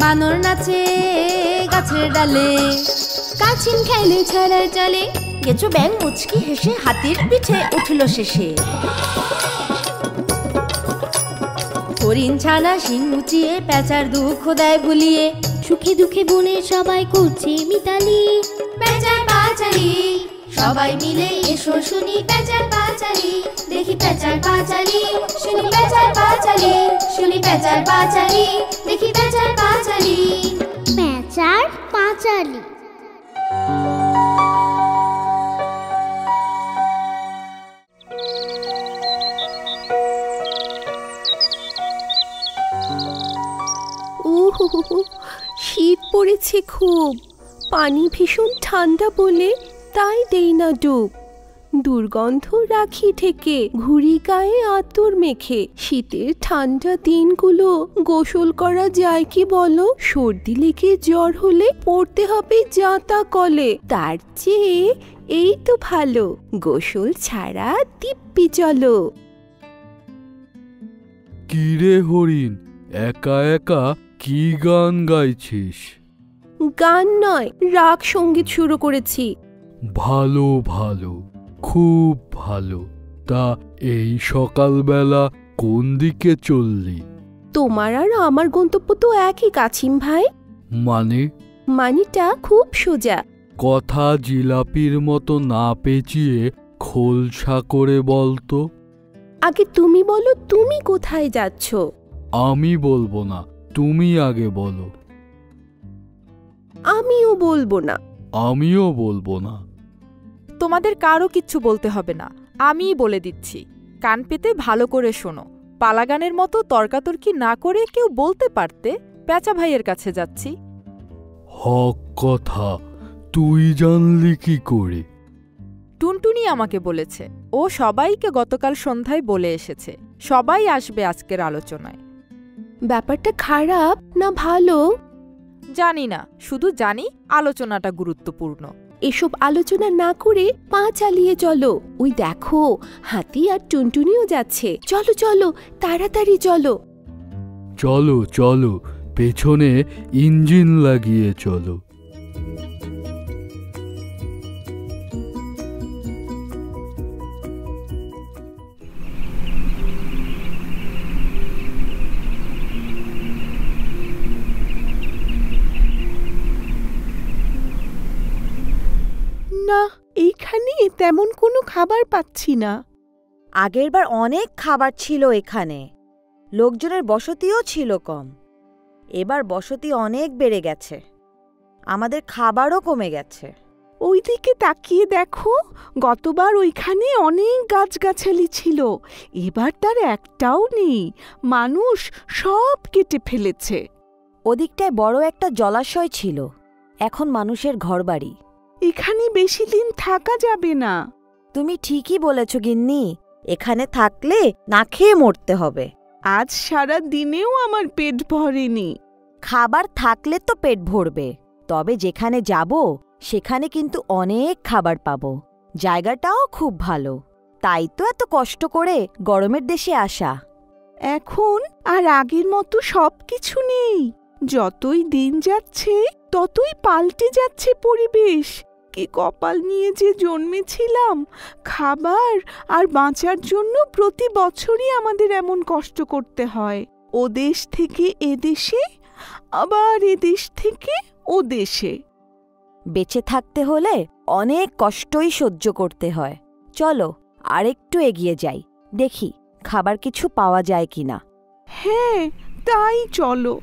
বানর নাচে গাছের ডালে, কাছিম খেলে ছড়ার জলে, গেছো ব্যাং মুচকি হেসে হাতির পিঠে উঠল শেষে। হরিণ ছানা শিং উঁচিয়ে পেঁচার দুঃখ দেয় ভুলিয়ে, সুখে দুঃখে বনে সবাই করছে মিতালি। পেঁচার পাঁচালি সবাই মিলে এসো শুনি পেঁচার পাঁচালি, দেখি পেঁচার পাঁচালি, শুনি পেঁচার পাঁচালি, শুনি পেঁচার পাঁচালি, দেখি পেঁচার পাঁচালি। পেঁচার পাঁচালি। শীত পড়েছে খুব, পানি ভীষণ ঠান্ডা বলে তাই দেই না ডুব। দুর্গন্ধ রাখি থেকে ঘুড়ি গায়ে আতর মেখে, শীতের ঠান্ডা দিনগুলো গোসল করা যায় কি বলো? সর্দি লেগে জ্বর হলে পড়তে হবে যাতা কলে, তার চেয়ে এই তো ভালো গোসল ছাড়া দিব্যি চলো। কিরে হরিণ, একা একা কি গান গাইছিস? গান নয়, রাগ সঙ্গীত শুরু করেছি। ভালো ভালো, খুব ভালো। তা এই সকালবেলা কোন দিকে চললি? তোমার আর আমার গন্তব্য তো একই কাছিম ভাই। মানে? মানিটা খুব সোজা। কথা জিলাপির মতো না পেঁচিয়ে খোলসা করে বলতো। আগে তুমি বলো, তুমি কোথায় যাচ্ছ? আমি বলবো না, তুমি আগে বলো। আমিও বলবো না। আমিও বলবো না। তোমাদের কারো কিচ্ছু বলতে হবে না, আমিই বলে দিচ্ছি। কান পেতে ভালো করে শোনো। পালাগানের মতো তর্কাতর্কি না করে কেউ বলতে পারতে পেঁচা ভাইয়ের কাছে যাচ্ছি। হক কথা, তুই জানলি কি করে? টুনটুনি আমাকে বলেছে। ও সবাইকে গতকাল সন্ধ্যায় বলে এসেছে সবাই আসবে আজকের আলোচনায়। ব্যাপারটা খারাপ না ভালো জানি না, শুধু জানি আলোচনাটা গুরুত্বপূর্ণ। এসব আলোচনা না করে পা চালিয়ে চলো। ওই দেখো হাতি আর টুনটুনিও যাচ্ছে। চলো চলো, তাড়াতাড়ি চলো। চলো চলো, পেছনে ইঞ্জিন লাগিয়ে চলো। না, এইখানে তেমন কোনো খাবার পাচ্ছি না। আগেরবার অনেক খাবার ছিল এখানে, লোকজনের বসতিও ছিল কম। এবার বসতি অনেক বেড়ে গেছে, আমাদের খাবারও কমে গেছে। ওইদিকে তাকিয়ে দেখো, গতবার ওইখানে অনেক গাছগাছালি ছিল, এবার তার একটাও নেই। মানুষ সব কেটে ফেলেছে। ওদিকটায় বড় একটা জলাশয় ছিল, এখন মানুষের ঘরবাড়ি। এখানে বেশি দিন থাকা যাবে না। তুমি ঠিকই বলেছ গিন্নি, এখানে থাকলে না খেয়ে মরতে হবে। আজ সারা দিনেও আমার পেট ভরেনি। খাবার থাকলে তো পেট ভরবে, তবে যেখানে যাব সেখানে কিন্তু অনেক খাবার পাবো, জায়গাটাও খুব ভালো। তাই তো এত কষ্ট করে গরমের দেশে আসা। এখন আর আগের মতো সবকিছু নেই। যতই দিন যাচ্ছে ততই পাল্টে যাচ্ছে পরিবেশ। কি কপাল নিয়ে যে জন্মেছিলাম, খাবার আর বাঁচার জন্য প্রতি বছরই আমাদের এমন কষ্ট করতে হয়। ও দেশ থেকে এ দেশে, আবার এ দেশ থেকে ও দেশে। বেঁচে থাকতে হলে অনেক কষ্টই সহ্য করতে হয়। চলো আরেকটু এগিয়ে যাই, দেখি খাবার কিছু পাওয়া যায় কিনা। হ্যাঁ, তাই চলো।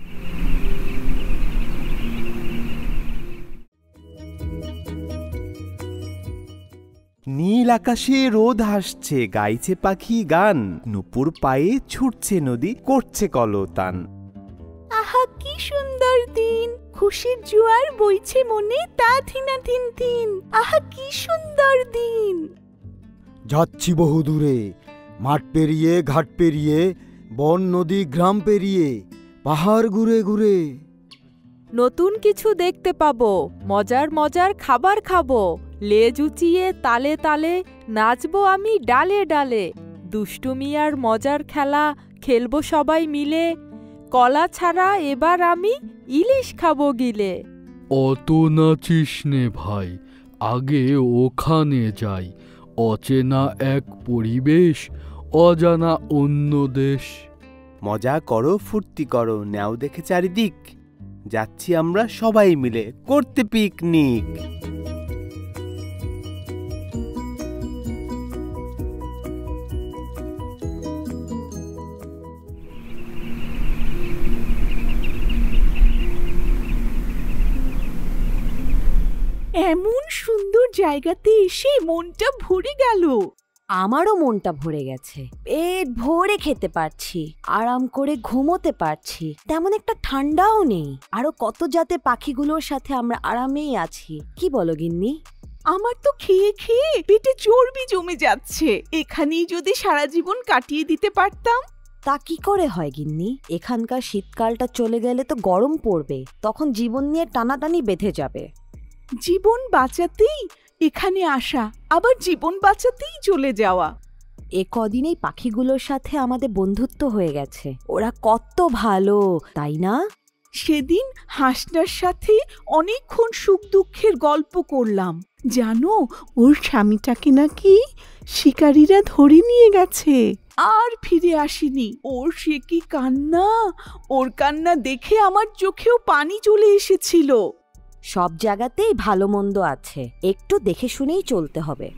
নীল আকাশে রোদ হাসছে, গাইছে পাখি গান, নুপুর পায়ে ছুটছে নদী, করছে কলতান। আহা কি সুন্দর দিন, খুশির জোয়ার বইছে মনে, তা থিনা থিন থিন। আহা কি সুন্দর দিন। যাচ্ছি বহু দূরে, মাঠ পেরিয়ে ঘাট পেরিয়ে, বন নদী গ্রাম পেরিয়ে, পাহাড় ঘুরে ঘুরে। নতুন কিছু দেখতে পাবো, মজার মজার খাবার খাবো, লেজ উঁচিয়ে তালে তালে নাচবো আমি ডালে ডালে। দুষ্টুমি আর মজার খেলা খেলবো সবাই মিলে, কলা ছাড়া এবার আমি ইলিশ খাবো গিলে। অত নাচিস নে ভাই, আগে ওখানে যাই। অচেনা এক পরিবেশ, অজানা অন্য দেশ। মজা করো, ফুর্তি করো, নাও দেখে চারিদিক। যাচ্ছি আমরা সবাই মিলে করতে পিকনিক। এমন সুন্দর জায়গাতে এসে মনটা ভরে গেল। আমারও মনটা ভরে গেছে, পেট ভরে খেতে পারছি, আরাম করে ঘুমোতে পারছি, তেমন একটা ঠান্ডাও নেই। আরো কত জাতে পাখিগুলোর সাথে আমরা আরামেই আছি, কি বলো গিন্নি? আমার তো খেয়ে খেয়ে পেটে চর্বি জমে যাচ্ছে। এখানেই যদি সারা জীবন কাটিয়ে দিতে পারতাম। তা কি করে হয় গিন্নি? এখানকার শীতকালটা চলে গেলে তো গরম পড়বে, তখন জীবন নিয়ে টানাটানি বেঁধে যাবে। জীবন বাঁচাতেই এখানে আসা, আবার জীবন বাঁচাতেই চলে যাওয়া। এ কদিনেই পাখিগুলোর সাথে আমাদের বন্ধুত্ব হয়ে গেছে। ওরা কত ভালো, তাই না? সেদিন হাঁসটার সাথে অনেকক্ষণ সুখ দুঃখের গল্প করলাম। জানো, ওর স্বামীটাকে নাকি শিকারীরা ধরে নিয়ে গেছে, আর ফিরে আসেনি। ওর সে কি কান্না! ওর কান্না দেখে আমার চোখেও পানি চলে এসেছিল। সব জায়গাতেই ভালো মন্দ আছে, একটু দেখে শুনেই চলতে হবে।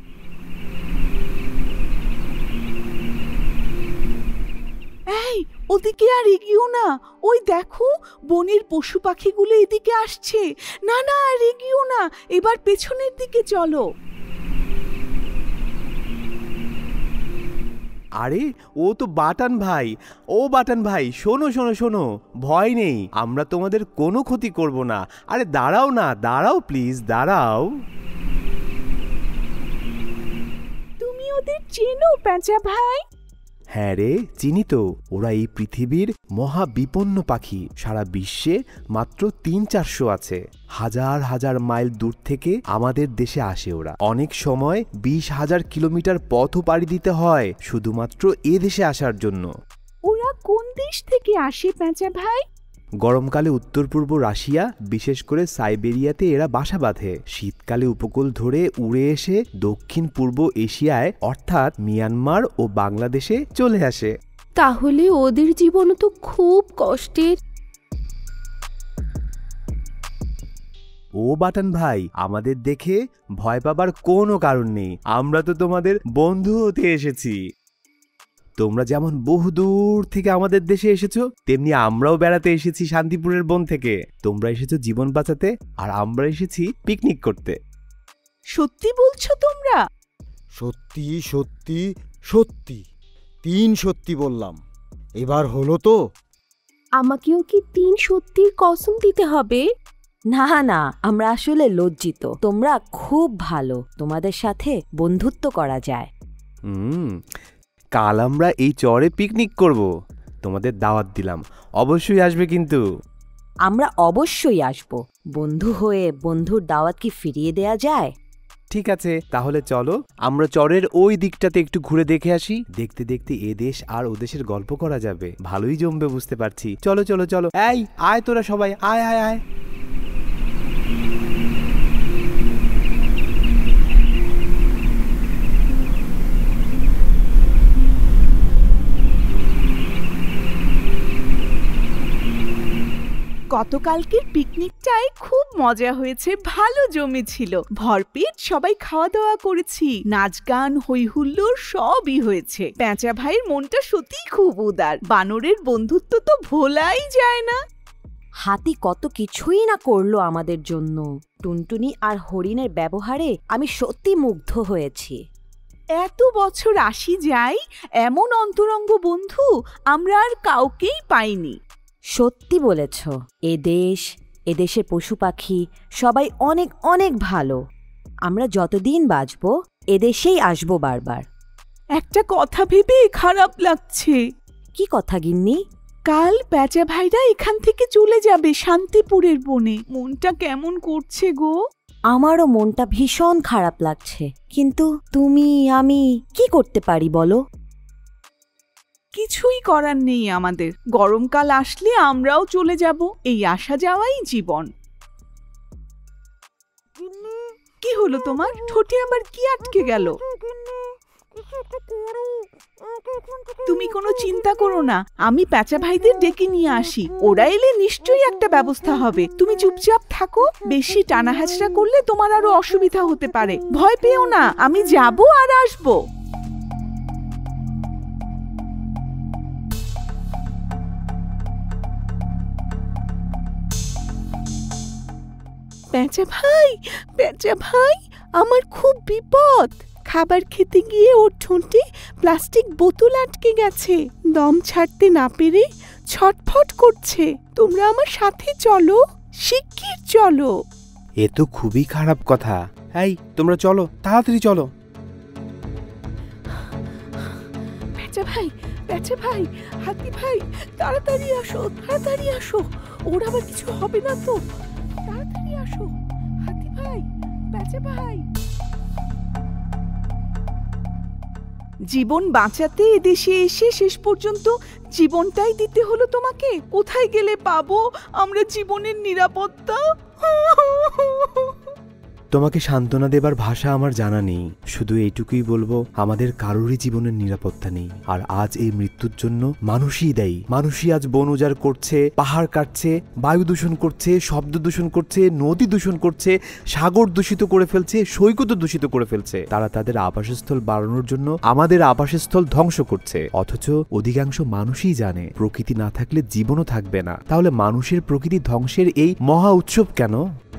এই, ওদিকে আর এগিয়েও না। ওই দেখো, বনের পশু পাখিগুলো এদিকে আসছে। না না, আর এগিয়েও না, এবার পেছনের দিকে চলো। আরে ও তো বাটান ভাই। ও বাটান ভাই, শোনো শোনো শোনো, ভয় নেই, আমরা তোমাদের কোনো ক্ষতি করব না। আরে দাঁড়াও না, দাঁড়াও প্লিজ, দাঁড়াও। তুমি ওদের চেনো পেঁচা ভাই? হ্যাঁ রে, চিনি তো। ওরা এই পৃথিবীর মহা বিপন্ন পাখি। সারা বিশ্বে মাত্র 300-400 আছে। হাজার হাজার মাইল দূর থেকে আমাদের দেশে আসে ওরা। অনেক সময় 20,000 কিলোমিটার পথও পাড়ি দিতে হয় শুধুমাত্র এ দেশে আসার জন্য। ওরা কোন দেশ থেকে আসে পেঁচা ভাই? গরমকালে উত্তর পূর্ব রাশিয়া, বিশেষ করে সাইবেরিয়াতে এরা বাসা বাঁধে। শীতকালে উপকূল ধরে উড়ে এসে দক্ষিণ পূর্ব এশিয়ায় অর্থাৎ মিয়ানমার ও বাংলাদেশে চলে আসে। তাহলে ওদের জীবনও তো খুব কষ্টের। ও বাটান ভাই, আমাদের দেখে ভয় পাবার কোনো কারণ নেই। আমরা তো তোমাদের বন্ধু হতে এসেছি। তোমরা যেমন বহুদূর থেকে আমাদের দেশে এসেছো, তেমনি আমরাও বেড়াতে এসেছি শান্তিপুরের বন থেকে। তোমরা এসেছো জীবন বাঁচাতে, আর আমরা এসেছি পিকনিক করতে। সত্যি বলছো তোমরা? সত্যি সত্যি সত্যি, 3 সত্যি বললাম। এবার হলো তো? আমাকেও কি 3 সত্যির কসম দিতে হবে? না না, আমরা আসলে লজ্জিত। তোমরা খুব ভালো, তোমাদের সাথে বন্ধুত্ব করা যায়। কাল আমরা এই চরে পিকনিক করব, তোমাদের দাওয়াত দিলাম, অবশ্যই আসবে কিন্তু। আমরা অবশ্যই আসব। বন্ধু হয়ে বন্ধুর দাওয়াত কি ফিরিয়ে দেয়া যায়? ঠিক আছে, তাহলে চলো আমরা চরের ওই দিকটাতে একটু ঘুরে দেখে আসি। দেখতে দেখতে এ দেশ আর ও দেশের গল্প করা যাবে, ভালোই জমবে বুঝতে পারছি। চলো চলো চলো, এই আয় তোরা সবাই, আয় আয় আয়। গতকালকের পিকনিকটায় খুব মজা হয়েছে, ভালো জমেছিল। ভরপেট সবাই খাওয়া দাওয়া করেছি, নাচ গান হই হুল্লোড় সবই হয়েছে। পেঁচা ভাইয়ের মনটা সত্যিই খুব উদার। বানরের বন্ধুত্ব তো ভোলাই যায় না। হাতি কত কিছুই না করলো আমাদের জন্য। টুনটুনি আর হরিণের ব্যবহারে আমি সত্যি মুগ্ধ হয়েছি। এত বছর আসি যাই, এমন অন্তরঙ্গ বন্ধু আমরা আর কাউকেই পাইনি। সত্যি বলেছ, এদেশের পশু পাখি সবাই অনেক অনেক ভালো। আমরা যতদিন বাঁচব এদেশেই আসবো বারবার। একটা কথা ভেবে খারাপ লাগছে। কি কথা গিন্নি? কাল পেঁচা ভাইরা এখান থেকে চলে যাবে শান্তিপুরের বনে। মনটা কেমন করছে গো। আমারও মনটা ভীষণ খারাপ লাগছে, কিন্তু তুমি আমি কি করতে পারি বলো? কিছুই করার নেই আমাদের। গরমকাল আসলে আমরাও চলে যাব, এই আসা যাওয়াই জীবন। কি হলো তোমার? ঠোঁটে আবার কি আটকে গেল? তুমি কোনো চিন্তা করো না, আমি পেঁচা ভাইদের ডেকে নিয়ে আসি, ওরা এলে নিশ্চয়ই একটা ব্যবস্থা হবে। তুমি চুপচাপ থাকো, বেশি টানা হাঁচড়া করলে তোমার আরো অসুবিধা হতে পারে। ভয় পেও না, আমি যাব আর আসবো। পেঁচা ভাই, পেঁচা ভাই, আমার খুব বিপদ। খাবার খেতে গিয়ে ওর ঠোঁটে প্লাস্টিক বোতল আটকে গেছে, দম ছাড়তে না পেরে ছটফট করছে। তোমরা আমার সাথে চলো, শিগগির চলো। এ তো খুবই খারাপ কথা। এই তোমরা চলো, তাড়াতাড়ি চলো। পেঁচা ভাই, পেঁচা ভাই, হাতি ভাই, তাড়াতাড়ি আসো, তাড়াতাড়ি আসো। ওর আবার কিছু হবে না তো? তাড়াতাড়ি আসো, হাতি ভাই, পেঁচা ভাই। জীবন বাঁচাতে এদেশে এসে শেষ পর্যন্ত জীবনটাই দিতে হলো তোমাকে। কোথায় গেলে পাবো আমরা জীবনের নিরাপত্তা? তোমাকে সান্ত্বনা দেবার ভাষা আমার জানা নেই, শুধু এইটুকুই বলবো, আমাদের কারোরই জীবনের নিরাপত্তা নেই। আর আজ এই মৃত্যুর জন্য মানুষই দায়ী। মানুষই আজ বন উজাড় করছে, পাহাড় কাটছে, বায়ু দূষণ করছে, শব্দ দূষণ করছে, নদী দূষণ করছে, সাগর দূষিত করে ফেলছে, সৈকত দূষিত করে ফেলছে। তারা তাদের আবাসস্থল বাড়ানোর জন্য আমাদের আবাসস্থল ধ্বংস করছে। অথচ অধিকাংশ মানুষই জানে প্রকৃতি না থাকলে জীবনও থাকবে না। তাহলে মানুষের প্রকৃতি ধ্বংসের এই মহা উৎসব কেন?